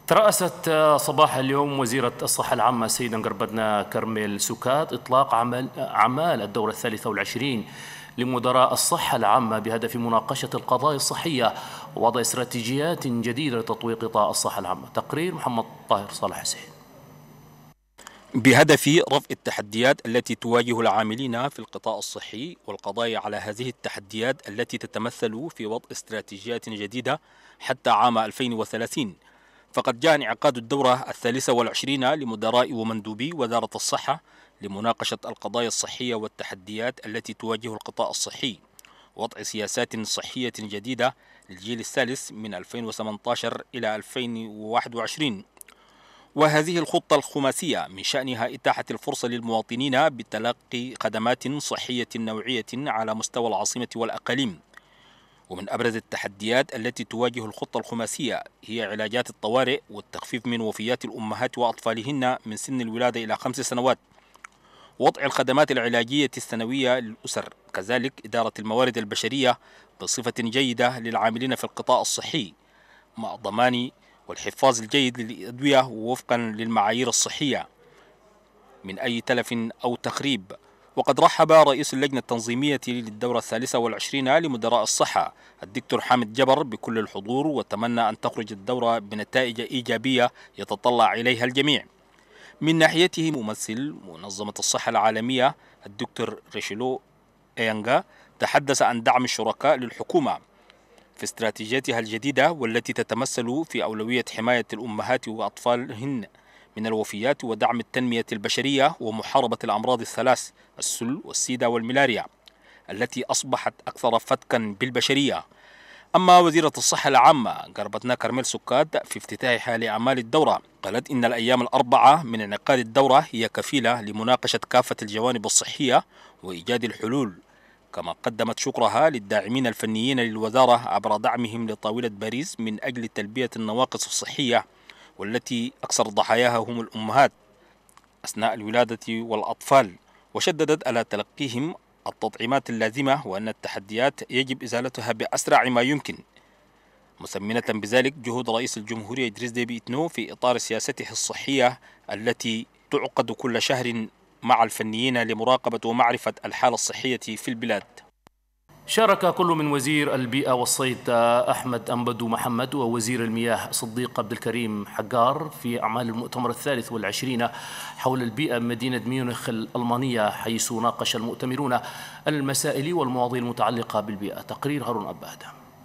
ترأست صباح اليوم وزيرة الصحة العامة السيدة قربتنا كرميل سكات إطلاق أعمال الدورة 23 لمدراء الصحة العامة بهدف مناقشة القضايا الصحية ووضع استراتيجيات جديدة لتطوير قطاع الصحة العامة. تقرير محمد طاهر صالح حسين. بهدف رفع التحديات التي تواجه العاملين في القطاع الصحي والقضاء على هذه التحديات التي تتمثل في وضع استراتيجيات جديدة حتى عام 2030. فقد جاء انعقاد الدورة 23 لمدراء ومندوبي وزارة الصحة لمناقشة القضايا الصحية والتحديات التي تواجه القطاع الصحي، وضع سياسات صحية جديدة للجيل الثالث من 2018 إلى 2021. وهذه الخطة الخماسية من شأنها إتاحة الفرصة للمواطنين بتلقي خدمات صحية نوعية على مستوى العاصمة والأقاليم. ومن أبرز التحديات التي تواجه الخطة الخماسية هي علاجات الطوارئ والتخفيف من وفيات الأمهات وأطفالهن من سن الولادة إلى 5 سنوات، وضع الخدمات العلاجية السنوية للأسر، كذلك إدارة الموارد البشرية بصفة جيدة للعاملين في القطاع الصحي مع ضمان والحفاظ الجيد للأدوية وفقا للمعايير الصحية من أي تلف أو تخريب. وقد رحب رئيس اللجنة التنظيمية للدورة 23 لمدراء الصحة الدكتور حامد جبر بكل الحضور، وتمنى أن تخرج الدورة بنتائج إيجابية يتطلع إليها الجميع. من ناحيته ممثل منظمة الصحة العالمية الدكتور ريشيلو إيانغا تحدث عن دعم الشركاء للحكومة في استراتيجيتها الجديدة والتي تتمثل في أولوية حماية الأمهات وأطفالهن من الوفيات ودعم التنمية البشرية ومحاربة الأمراض الثلاث السل والسيدا والملاريا التي أصبحت أكثر فتكا بالبشرية. أما وزيرة الصحة العامة قربتنا كرميل سكات في افتتاحها لأعمال الدورة قالت إن الأيام ال4 من انعقاد الدورة هي كفيلة لمناقشة كافة الجوانب الصحية وإيجاد الحلول، كما قدمت شكرها للداعمين الفنيين للوزارة عبر دعمهم لطاولة باريس من أجل تلبية النواقص الصحية والتي أكثر ضحاياها هم الأمهات أثناء الولادة والأطفال، وشددت على تلقيهم التطعيمات اللازمة وأن التحديات يجب إزالتها بأسرع ما يمكن، مثمنة بذلك جهود رئيس الجمهورية إدريس ديبي إتنو في إطار سياسته الصحية التي تعقد كل شهر مع الفنيين لمراقبة ومعرفة الحالة الصحية في البلاد. شارك كل من وزير البيئة والصيد أحمد أنبدو محمد ووزير المياه صديق عبد الكريم حجار في أعمال المؤتمر 23 حول البيئة بمدينة ميونخ الألمانية، حيث ناقش المؤتمرون المسائل والمواضيع المتعلقة بالبيئة. تقرير هارون أباد.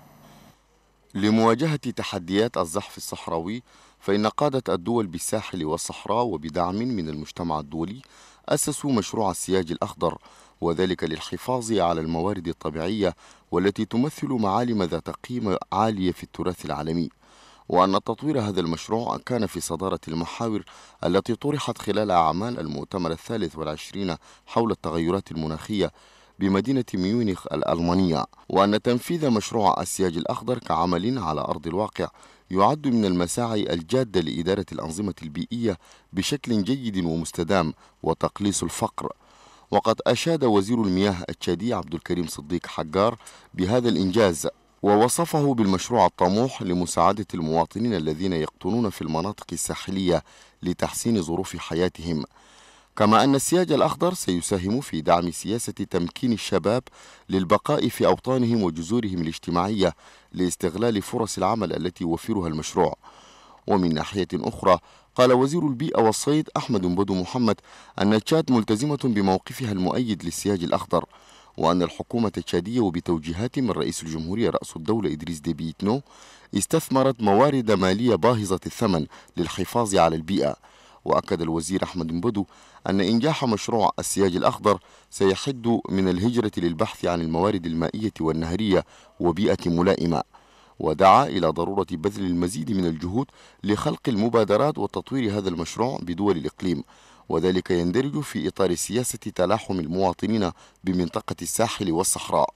لمواجهة تحديات الزحف الصحراوي، فإن قادة الدول بالساحل والصحراء وبدعم من المجتمع الدولي أسسوا مشروع السياج الأخضر، وذلك للحفاظ على الموارد الطبيعية والتي تمثل معالم ذات قيمة عالية في التراث العالمي، وأن تطوير هذا المشروع كان في صدارة المحاور التي طرحت خلال أعمال المؤتمر 23 حول التغيرات المناخية بمدينة ميونخ الألمانية، وأن تنفيذ مشروع السياج الأخضر كعمل على أرض الواقع يعد من المساعي الجادة لإدارة الأنظمة البيئية بشكل جيد ومستدام وتقليص الفقر. وقد أشاد وزير المياه التشادي عبد الكريم صديق حجار بهذا الإنجاز، ووصفه بالمشروع الطموح لمساعدة المواطنين الذين يقطنون في المناطق الساحلية لتحسين ظروف حياتهم. كما أن السياج الأخضر سيساهم في دعم سياسة تمكين الشباب للبقاء في أوطانهم وجذورهم الاجتماعية لاستغلال فرص العمل التي يوفرها المشروع. ومن ناحية أخرى، قال وزير البيئة والصيد أحمد أنبدو محمد أن تشاد ملتزمة بموقفها المؤيد للسياج الأخضر، وأن الحكومة التشادية وبتوجيهات من رئيس الجمهورية رأس الدولة إدريس ديبي إتنو استثمرت موارد مالية باهظة الثمن للحفاظ على البيئة. وأكد الوزير أحمد أنبدو أن إنجاح مشروع السياج الأخضر سيحد من الهجرة للبحث عن الموارد المائية والنهرية وبيئة ملائمة، ودعا إلى ضرورة بذل المزيد من الجهود لخلق المبادرات وتطوير هذا المشروع بدول الإقليم، وذلك يندرج في إطار سياسة تلاحم المواطنين بمنطقة الساحل والصحراء.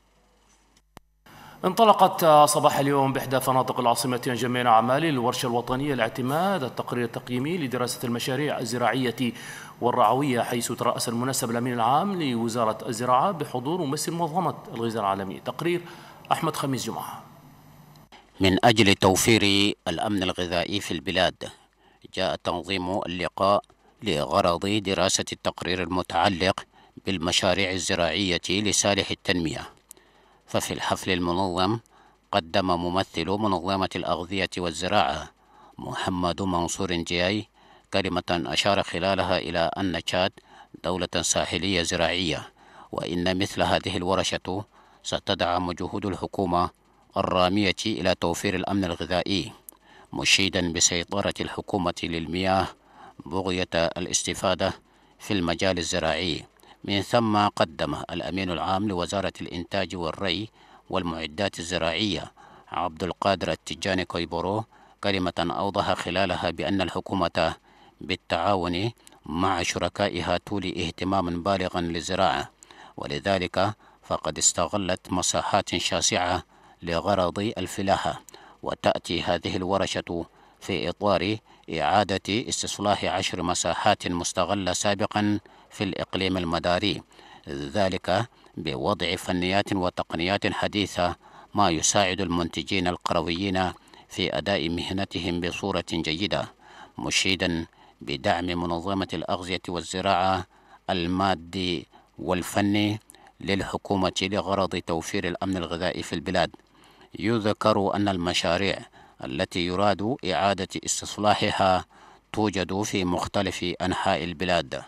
انطلقت صباح اليوم بإحدى فنادق العاصمة جميع أعمال الورشة الوطنية لاعتماد التقرير التقييمي لدراسة المشاريع الزراعية والرعوية، حيث ترأس المنسب الأمين العام لوزارة الزراعة بحضور ممثل منظمة الغذاء العالمي. تقرير أحمد خميس جمعة. من أجل توفير الأمن الغذائي في البلاد جاء تنظيم اللقاء لغرض دراسة التقرير المتعلق بالمشاريع الزراعية لصالح التنمية. ففي الحفل المنظم قدم ممثل منظمة الأغذية والزراعة محمد منصور جاي كلمة أشار خلالها إلى أن تشاد دولة ساحلية زراعية، وإن مثل هذه الورشة ستدعم جهود الحكومة الرامية إلى توفير الأمن الغذائي، مشيدا بسيطرة الحكومة للمياه بغية الاستفادة في المجال الزراعي. من ثم قدم الأمين العام لوزارة الإنتاج والري والمعدات الزراعية عبد القادر التجاني كويبورو كلمة أوضح خلالها بأن الحكومة بالتعاون مع شركائها تولي اهتماما بالغا للزراعة، ولذلك فقد استغلت مساحات شاسعة لغرض الفلاحة. وتأتي هذه الورشة في إطار إعادة استصلاح 10 مساحات مستغلة سابقا في الإقليم المداري، ذلك بوضع فنيات وتقنيات حديثة ما يساعد المنتجين القرويين في أداء مهنتهم بصورة جيدة، مشيدا بدعم منظمة الأغذية والزراعة المادي والفني للحكومة لغرض توفير الأمن الغذائي في البلاد. يذكر أن المشاريع التي يراد إعادة استصلاحها توجد في مختلف أنحاء البلاد.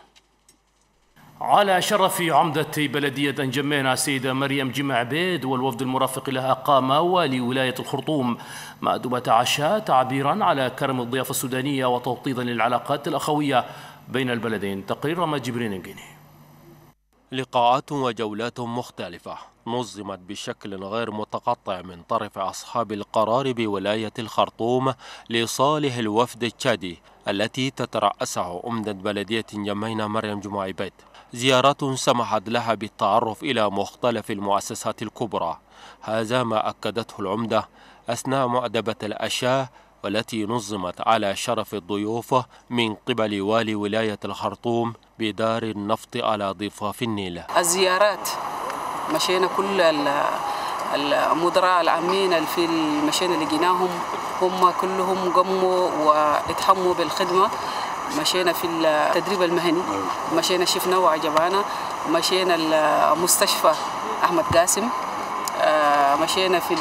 على شرف عمدة بلدية جمينة السيدة مريم جمع عبيد والوفد المرافق لها قام والي ولاية الخرطوم مأدبة عشاء تعبيرا على كرم الضيافة السودانية وتوطيدا للعلاقات الأخوية بين البلدين. تقرير رمى جبرين الجيني. لقاءات وجولات مختلفة نظمت بشكل غير متقطع من طرف أصحاب القرار بولاية الخرطوم لصالح الوفد التشادي التي تترأسه أمدة بلدية جمينة مريم جمع عبيد، زيارات سمحت لها بالتعرف إلى مختلف المؤسسات الكبرى. هذا ما أكدته العمدة أثناء مؤدبة العشاء والتي نظمت على شرف الضيوف من قبل والي ولاية الخرطوم بدار النفط على ضفاف النيل. الزيارات مشينا كل المدراء العامين في مشينا لقيناهم هم كلهم قموا واتحموا بالخدمة. مشينا في التدريب المهني، مشينا شفنا وعجبانا، مشينا المستشفى أحمد قاسم، مشينا في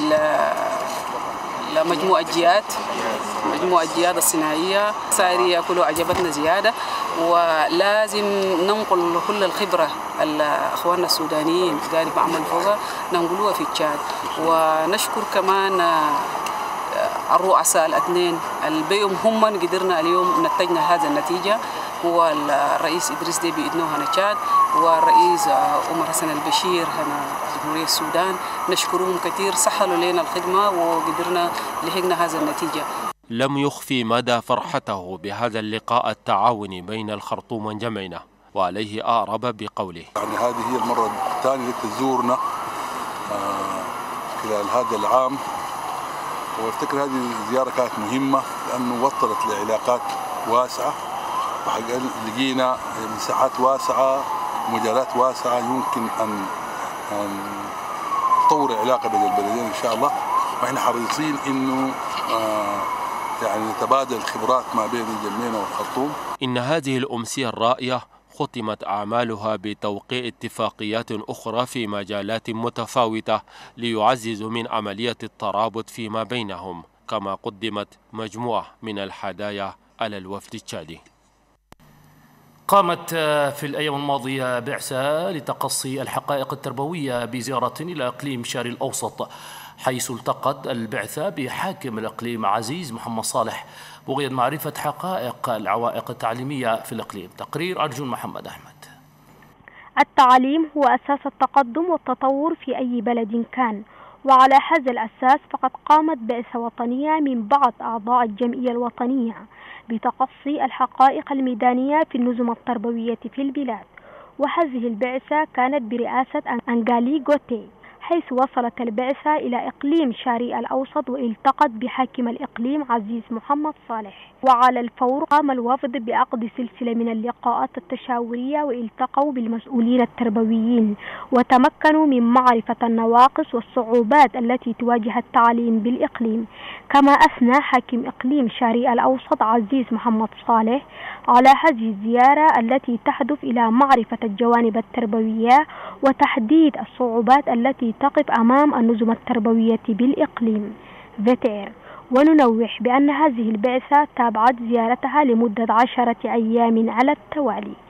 مجموعة جياد الصناعية سارية كله عجبتنا زيادة. ولازم ننقل كل الخبرة أخواننا السودانيين قاعدين بعمل فوقها ننقلوها في تشاد. ونشكر كمان الرؤساء الاثنين البيهم هم قدرنا اليوم نتجنا هذا النتيجة، هو الرئيس إدريس ديبي إدنو هنا تشاد والرئيس عمر حسن البشير هنا جمهورية السودان. نشكرهم كثير، سهلوا لنا الخدمة وقدرنا لحقنا هذا النتيجة. لم يخفي مدى فرحته بهذا اللقاء التعاوني بين الخرطوم وجمينة، وعليه أعرب بقوله: يعني هذه هي المرة الثانية التي تزورنا خلال هذا العام، وافتكر هذه الزيارة كانت مهمة لأنه وصلت لعلاقات واسعة لقينا مساحات واسعة ومجالات واسعة يمكن أن تطور العلاقة بين البلدين إن شاء الله. وإحنا حريصين إنه يعني نتبادل الخبرات ما بين جمينة والخرطوم. إن هذه الأمسية الرائية ختمت أعمالها بتوقيع اتفاقيات أخرى في مجالات متفاوتة ليعززوا من عملية الترابط فيما بينهم، كما قدمت مجموعة من الهدايا على الوفد التشادي. قامت في الأيام الماضية بعثة لتقصي الحقائق التربوية بزيارة إلى إقليم شاري الأوسط، حيث التقت البعثة بحاكم الإقليم عزيز محمد صالح بغية معرفة حقائق العوائق التعليمية في الإقليم. تقرير أرجون محمد أحمد. التعليم هو أساس التقدم والتطور في أي بلد كان، وعلى هذا الأساس فقد قامت بعثة وطنية من بعض أعضاء الجمعية الوطنية بتقصي الحقائق الميدانية في النظم التربوية في البلاد. وهذه البعثة كانت برئاسة أنغالي غوتي، حيث وصلت البعثة إلى إقليم شارقة الأوسط والتقت بحاكم الإقليم عزيز محمد صالح. وعلى الفور قام الوفد بعقد سلسلة من اللقاءات التشاورية والتقوا بالمسؤولين التربويين وتمكنوا من معرفة النواقص والصعوبات التي تواجه التعليم بالإقليم. كما أثنى حاكم إقليم شارقة الأوسط عزيز محمد صالح على هذه الزيارة التي تهدف إلى معرفة الجوانب التربوية وتحديد الصعوبات التي تقف أمام النظم التربوية بالإقليم. VTR. وننوه بأن هذه البعثة تابعت زيارتها لمدة 10 أيام على التوالي.